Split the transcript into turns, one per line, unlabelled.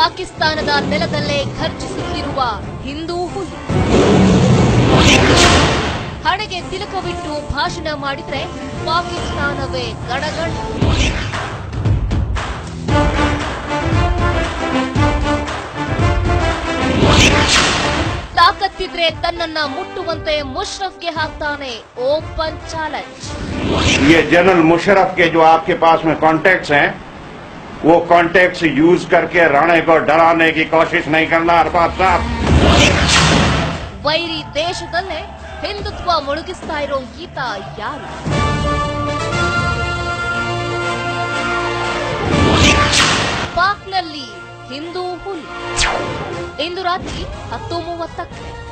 ಪಾಕಿಸ್ತಾನದ ನೆಲದಲ್ಲೇ ಘರ್ಜಿಸುತ್ತಿರುವ ಹಿಂದೂ ಹುಲಿ. ಹಣೆಗೆ ತಿಲಕವಿಟ್ಟು ಭಾಷಣ ಮಾಡಿದ್ರೆ ಪಾಕಿಸ್ತಾನವೇ ಗಡಗಡ. ತಾಕತ್ತಿದ್ರೆ ತನ್ನನ್ನ ಮುಟ್ಟುವಂತೆ ಮುಷರಫ್ಗೆ ಹಾಕ್ತಾನೆ ಓಪನ್ ಚಾಲೆಂಜ್.
ये जनरल मुशर्रफ के जो आपके पास में कॉन्टैक्ट्स हैं, वो कॉन्टैक्ट्स यूज करके राणे को डराने की कोशिश नहीं करना अरबाज साहब.
ವೈರಿ ದೇಶದಲ್ಲೇ ಹಿಂದುತ್ವ ಮುಳುಗಿಸ್ತಾ ಇರೋ ಈತ ಯಾರು? ಪಾಕ್ನಲ್ಲಿ ಹಿಂದೂ ಹುಲಿ. ಇಂದು ರಾತ್ರಿ 10:30ಕ್ಕೆ.